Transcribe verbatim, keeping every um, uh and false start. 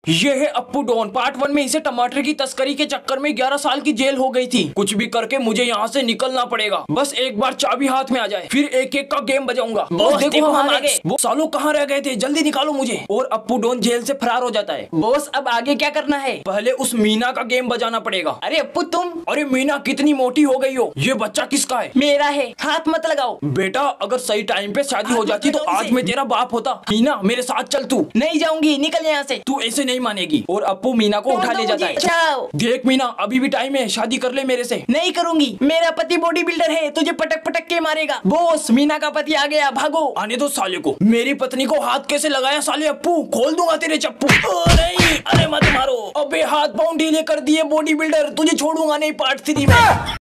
ये है Appu don. Part one में इसे टमाटर की तस्करी के चक्कर में ग्यारह साल की जेल हो गई थी। कुछ भी करके मुझे यहाँ से निकलना पड़ेगा। बस एक बार चाबी हाथ में आ जाए, फिर एक एक का गेम बजाऊंगा। बॉस देखो हम आ गए। वो सालों कहाँ रह गए थे, जल्दी निकालो मुझे। और अप्पू डॉन जेल से फरार हो जाता है। बॉस अब आगे क्या करना है? पहले उस मीना का गेम बजाना पड़ेगा। अरे अप्पू तुम। अरे मीना कितनी मोटी हो गई हो। ये बच्चा किसका है? मेरा है, हाथ मत लगाओ। बेटा अगर सही टाइम पे शादी हो जाती तो आज मैं तेरा बाप होता। मीना मेरे साथ चल तू। नहीं जाऊंगी, निकल यहाँ से। तू ऐसे नहीं मानेगी। और अप्पू मीना को उठा ले जाता है। जाओ। देख मीना अभी भी टाइम है, शादी कर ले मेरे से। नहीं करूंगी, मेरा पति बॉडी बिल्डर है, तुझे पटक पटक के मारेगा। बॉस मीना का पति आ गया, भागो। आने दो साले को। मेरी पत्नी को हाथ कैसे लगाया साले अप्पू, खोल दूंगा तेरे चप्पू। नहीं अरे मत मारो। अबे हाथ पांव ढीले कर दिए बॉडी बिल्डर, तुझे छोड़ूंगा नहीं पार्ट थ्री में।